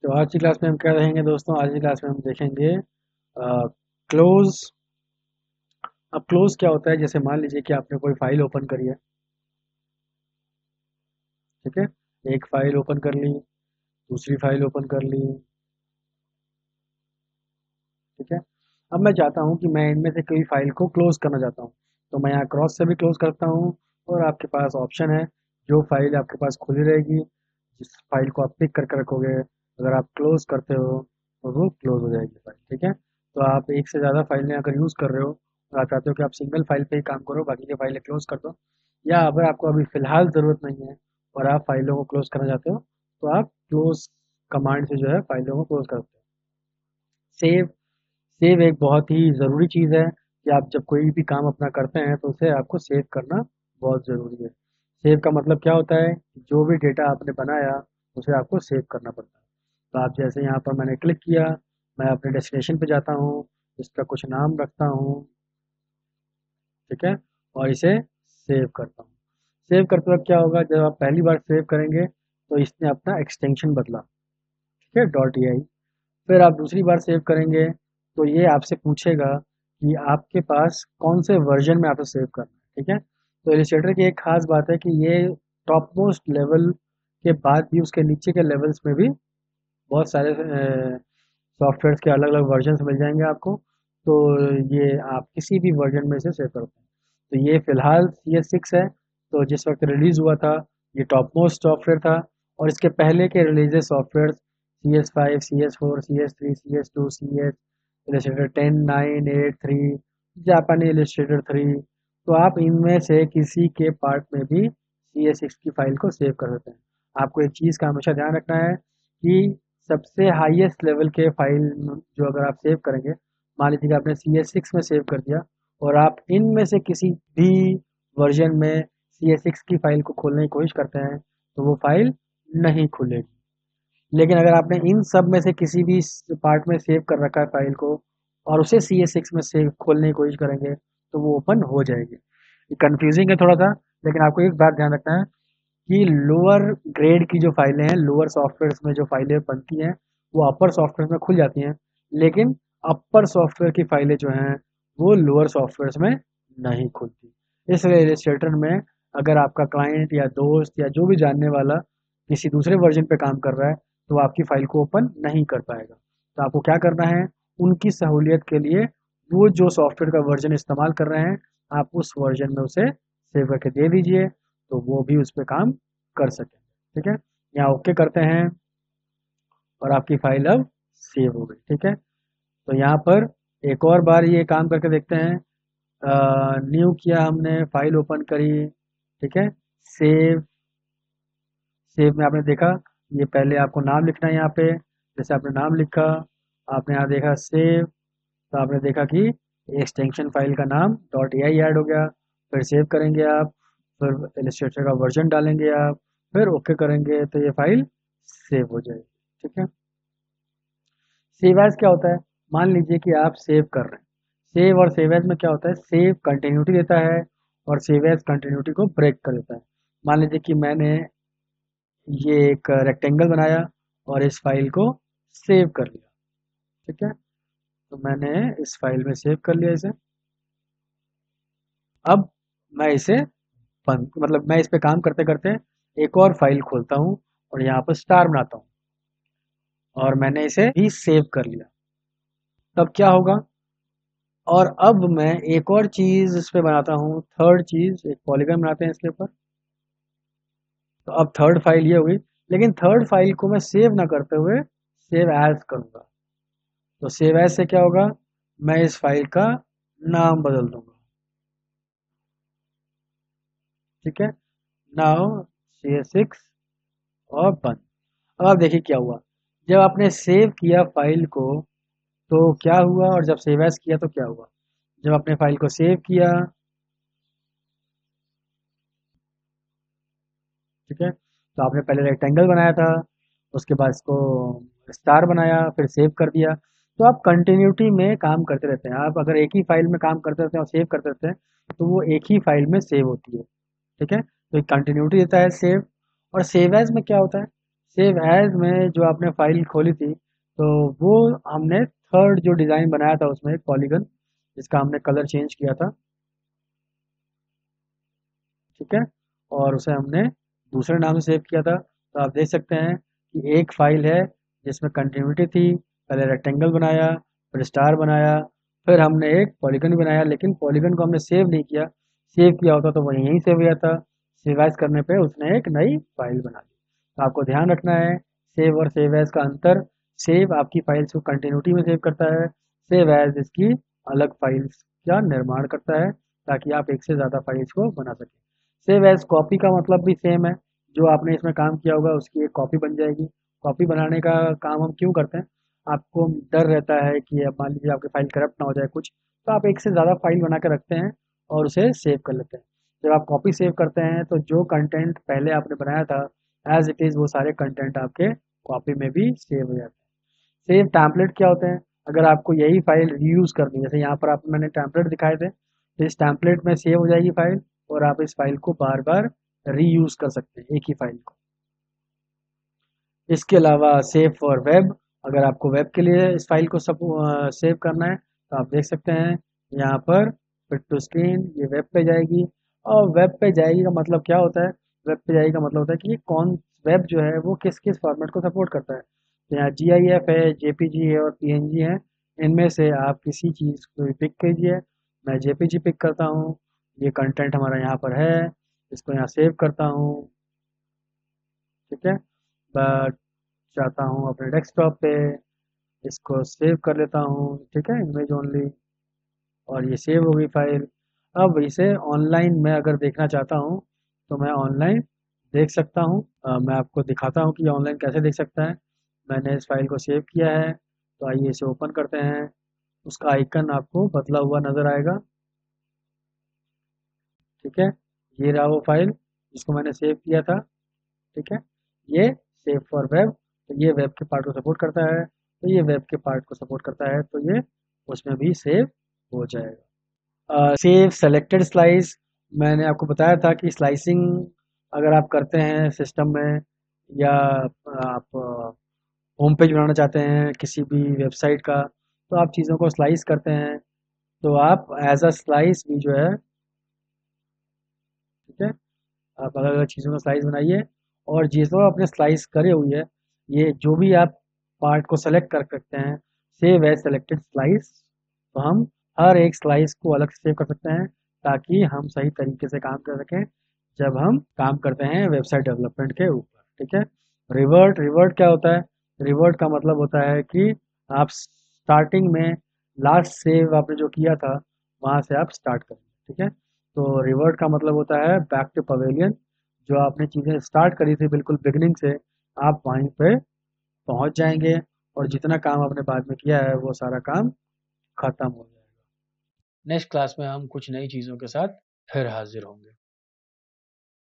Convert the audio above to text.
तो आज की क्लास में हम क्या रहेंगे दोस्तों। आज की क्लास में हम देखेंगे क्लोज। अब क्लोज क्या होता है, जैसे मान लीजिए कि आपने कोई फाइल ओपन करी है। ठीक है, एक फाइल ओपन कर ली, दूसरी फाइल ओपन कर ली। ठीक है, अब मैं चाहता हूँ कि मैं इनमें से कोई फाइल को क्लोज करना चाहता हूँ, तो मैं यहाँ क्रॉस से भी क्लोज करता हूँ। और आपके पास ऑप्शन है, जो फाइल आपके पास खुली रहेगी, जिस फाइल को आप पिक करके रखोगे, अगर आप क्लोज करते हो तो वो क्लोज हो जाएगी फाइल। ठीक है, तो आप एक से ज़्यादा फाइलें अगर यूज़ कर रहे हो और आप चाहते हो कि आप सिंगल फाइल पे ही काम करो, बाकी की फाइलें क्लोज कर दो, या अगर आपको अभी फ़िलहाल ज़रूरत नहीं है और आप फाइलों को क्लोज करना चाहते हो, तो आप क्लोज कमांड से जो है फाइलों को क्लोज कर सकते हो। सेव सेव एक बहुत ही ज़रूरी चीज़ है कि आप जब कोई भी काम अपना करते हैं तो उसे आपको सेव करना बहुत ज़रूरी है। सेव का मतलब क्या होता है कि जो भी डेटा आपने बनाया उसे आपको सेव करना पड़ता है। तो आप जैसे यहाँ पर मैंने क्लिक किया, मैं अपने डेस्टिनेशन पे जाता हूँ, इसका कुछ नाम रखता हूँ। ठीक है, और इसे सेव करता हूँ। सेव करते वक्त क्या होगा, जब आप पहली बार सेव करेंगे तो इसने अपना एक्सटेंशन बदला। ठीक है, डॉट ए आई। फिर आप दूसरी बार सेव करेंगे तो ये आपसे पूछेगा कि आपके पास कौन से वर्जन में आपको सेव करना है। ठीक है, तो इलिस्ट्रेटर की एक खास बात है कि ये टॉप मोस्ट लेवल के बाद भी उसके नीचे के लेवल्स में भी बहुत सारे सॉफ्टवेयर्स के अलग अलग वर्जन्स मिल जाएंगे आपको। तो ये आप किसी भी वर्जन में से सेव कर सकते हैं। तो ये फिलहाल CS6 है, तो जिस वक्त रिलीज़ हुआ था ये टॉप मोस्ट सॉफ्टवेयर था। और इसके पहले के releases software CS5, CS4, CS3, CS2, CS Illustrator 10, 9, 8, 3, जापानी इलस्ट्रेटर 3। तो आप इनमें से किसी के पार्ट में भी CS6 की फाइल को सेव कर सकते हैं। आपको एक चीज़ का हमेशा ध्यान रखना है कि सबसे हाईएस्ट लेवल के फाइल जो अगर आप सेव करेंगे, मान लीजिए कि आपने CS6 में सेव कर दिया और आप इनमें से किसी भी वर्जन में CS6 की फाइल को खोलने की कोशिश करते हैं तो वो फाइल नहीं खुलेगी। लेकिन अगर आपने इन सब में से किसी भी पार्ट में सेव कर रखा है फाइल को और उसे CS6 में सेव खोलने की कोशिश करेंगे तो वो ओपन हो जाएगी। ये कंफ्यूजिंग है थोड़ा सा, लेकिन आपको एक बात ध्यान रखना है कि लोअर ग्रेड की जो फाइलें हैं, लोअर सॉफ्टवेयर में जो फाइलें बनती हैं वो अपर सॉफ्टवेयर में खुल जाती हैं, लेकिन अपर सॉफ्टवेयर की फाइलें जो हैं वो लोअर सॉफ्टवेयर में नहीं खुलती। इसलिए इलस्ट्रेटर में अगर आपका क्लाइंट या दोस्त या जो भी जानने वाला किसी दूसरे वर्जन पे काम कर रहा है तो वो आपकी फाइल को ओपन नहीं कर पाएगा। तो आपको क्या करना है, उनकी सहूलियत के लिए वो जो सॉफ्टवेयर का वर्जन इस्तेमाल कर रहे हैं आप उस वर्जन में उसे सेव करके दे दीजिए, तो वो भी उस पर काम कर सकें। ठीक है, यहाँ ओके करते हैं और आपकी फाइल अब सेव हो गई। ठीक है, तो यहाँ पर एक और बार ये काम करके देखते हैं। न्यू किया हमने, फाइल ओपन करी। ठीक है, सेव। सेव में आपने देखा ये पहले आपको नाम लिखना है यहाँ पे, जैसे आपने नाम लिखा, आपने यहाँ देखा सेव, तो आपने देखा कि एक्सटेंशन फाइल का नाम डॉट ए आई ऐड हो गया। फिर सेव करेंगे आप, फिर इलस्ट्रेटर का वर्जन डालेंगे आप, फिर ओके करेंगे तो ये फाइल सेव हो जाएगी। ठीक है, सेव एज क्या होता है, मान लीजिए कि आप सेव कर रहे हैं। सेव और सेव एज में क्या होता है, सेव कंटिन्यूटी देता है और सेव एज कंटिन्यूटी को ब्रेक कर देता है। मान लीजिए कि मैंने ये एक रेक्टेंगल बनाया और इस फाइल को सेव कर लिया। ठीक है, तो मैंने इस फाइल में सेव कर लिया इसे। अब मैं इसे बंद मतलब मैं इस पे काम करते करते एक और फाइल खोलता हूँ और यहाँ पर स्टार बनाता हूँ और मैंने इसे भी सेव कर लिया। तब क्या होगा, और अब मैं एक और चीज इस पे बनाता हूँ, थर्ड चीज, एक पॉलीगन बनाते हैं इसके ऊपर। तो अब थर्ड फाइल ये हुई, लेकिन थर्ड फाइल को मैं सेव ना करते हुए सेव एज करूँगा। तो सेव एज से क्या होगा, मैं इस फाइल का नाम बदल दूंगा। ठीक है, नाउ CS6 और बंद। अब आप देखिए क्या हुआ, जब आपने सेव किया फाइल को तो क्या हुआ, और जब सेव एज किया तो क्या हुआ। जब आपने फाइल को सेव किया, ठीक है, तो आपने पहले रेक्टेंगल बनाया था, उसके बाद इसको स्टार बनाया, फिर सेव कर दिया। तो आप कंटिन्यूटी में काम करते रहते हैं। आप अगर एक ही फाइल में काम करते रहते हैं और सेव करते रहते हैं तो वो एक ही फाइल में सेव होती है। ठीक है, तो एक कंटिन्यूटी देता है सेव। और सेव एज में क्या होता है, सेव एज में जो आपने फाइल खोली थी, तो वो हमने थर्ड जो डिज़ाइन बनाया था उसमें एक पॉलीगन, जिसका हमने कलर चेंज किया था, ठीक है, और उसे हमने दूसरे नाम से सेव किया था। तो आप देख सकते हैं कि एक फाइल है जिसमें कंटिन्यूटी थी, पहले रेक्टेंगल बनाया, फिर स्टार बनाया, फिर हमने एक पॉलीगन बनाया, लेकिन पॉलीगन को हमने सेव नहीं किया। सेव किया होता तो वो यहीं सेव हो जाता। सेव एज करने पे उसने एक नई फाइल बना दी। तो आपको ध्यान रखना है सेव और सेव एज का अंतर। सेव आपकी फाइल्स को कंटिन्यूटी में सेव करता है, सेव एज इसकी अलग फाइल्स का निर्माण करता है, ताकि आप एक से ज़्यादा फाइल्स को बना सकें। सेव एज कॉपी का मतलब भी सेम है, जो आपने इसमें काम किया होगा उसकी एक कॉपी बन जाएगी। कॉपी बनाने का काम हम क्यों करते हैं? आपको डर रहता है कि अब मान लीजिए आपकी फाइल करप्ट ना हो जाए कुछ, तो आप एक से ज़्यादा फाइल बना के रखते हैं और उसे सेव कर लेते हैं। जब आप कॉपी सेव करते हैं तो जो कंटेंट पहले आपने बनाया था एज इट इज़, वो सारे कंटेंट आपके कॉपी में भी सेव हो जाते हैं। सेव टैम्पलेट क्या होते हैं? अगर आपको यही फाइल रीयूज़ करनी है, जैसे यहाँ पर आप मैंने टैम्पलेट दिखाए थे, तो इस टैम्पलेट में सेव हो जाएगी फाइल, और आप इस फाइल को बार बार रीयूज़ कर सकते हैं, एक ही फाइल को। इसके अलावा सेव फॉर वेब, अगर आपको वेब के लिए इस फाइल को सब सेव करना है, तो आप देख सकते हैं यहाँ पर फिट टू स्क्रीन, ये वेब पे जाएगी। और वेब पे जाएगी का मतलब क्या होता है? वेब पे जाएगी का मतलब होता है कि कौन वेब जो है वो किस किस फॉर्मेट को सपोर्ट करता है। तो यहाँ GIF है, JPG है और PNG है। इनमें से आप किसी चीज़ को पिक कीजिए। मैं JPG पिक करता हूँ। ये कंटेंट हमारा यहाँ पर है, इसको यहाँ सेव करता हूँ, ठीक है। बट चाहता हूँ अपने डेस्कटॉप पे, इसको सेव कर लेता हूँ, ठीक है, इमेज ओनली, और ये सेव हो गई फाइल। अब इसे ऑनलाइन मैं अगर देखना चाहता हूँ तो मैं ऑनलाइन देख सकता हूँ। मैं आपको दिखाता हूँ कि ऑनलाइन कैसे देख सकता है। मैंने इस फाइल को सेव किया है, तो आइए इसे ओपन करते हैं। उसका आइकन आपको बदला हुआ नज़र आएगा, ठीक है। ये रहा वो फाइल जिसको मैंने सेव किया था, ठीक है। ये सेव फॉर वेब, तो ये वेब के पार्ट को सपोर्ट करता है, तो ये वेब के पार्ट को सपोर्ट करता है, तो ये उसमें भी सेव हो जाएगा। सेव सेलेक्टेड स्लाइस, मैंने आपको बताया था कि स्लाइसिंग अगर आप करते हैं सिस्टम में, या आप होम पेज बनाना चाहते हैं किसी भी वेबसाइट का, तो आप चीज़ों को स्लाइस करते हैं, तो आप एज अ स्लाइस भी जो है, ठीक है, आप अलग अलग चीज़ों का स्लाइस बनाइए। और जिसको आपने स्लाइस करे हुई है, ये जो भी आप पार्ट को सेलेक्ट कर सकते हैं, सेव एज सेलेक्टेड स्लाइस, तो हम हर एक स्लाइस को अलग से सेव कर सकते हैं, ताकि हम सही तरीके से काम कर सकें जब हम काम करते हैं वेबसाइट डेवलपमेंट के ऊपर, ठीक है। रिवर्ट, रिवर्ट क्या होता है? रिवर्ट का मतलब होता है कि आप स्टार्टिंग में लास्ट सेव आपने जो किया था वहाँ से आप स्टार्ट करें, ठीक है। तो रिवर्ट का मतलब होता है बैक टू पवेलियन। जो आपने चीज़ें स्टार्ट करी थी बिल्कुल बिगनिंग से, आप वहीं पे पहुंच जाएंगे, और जितना काम आपने बाद में किया है वो सारा काम खत्म हो जाएगा। नेक्स्ट क्लास में हम कुछ नई चीज़ों के साथ फिर हाजिर होंगे।